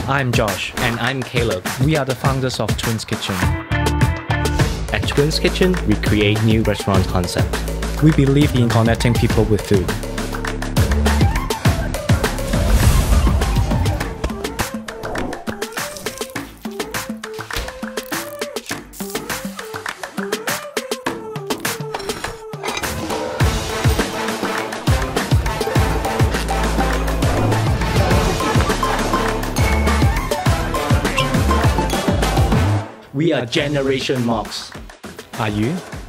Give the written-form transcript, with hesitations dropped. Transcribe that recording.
I'm Josh. And I'm Caleb. We are the founders of Twins Kitchen. At Twins Kitchen, we create new restaurant concepts. We believe in connecting people with food. We are Generation Mox. Are you?